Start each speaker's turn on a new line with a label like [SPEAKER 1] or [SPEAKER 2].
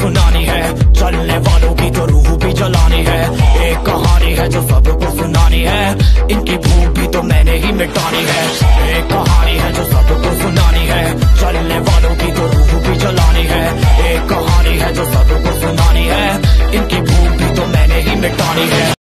[SPEAKER 1] सुनानी है, चलने वालों की तो रूह भी जलानी है। एक कहानी है जो सबको सुनानी है, इनकी भूख भी तो मैंने ही मिटानी है। एक कहानी है जो सबको सुनानी है, चलने वालों की तो रूह भी जलानी है। एक कहानी है जो सबको सुनानी है, इनकी भूख भी तो मैंने ही मिटानी है।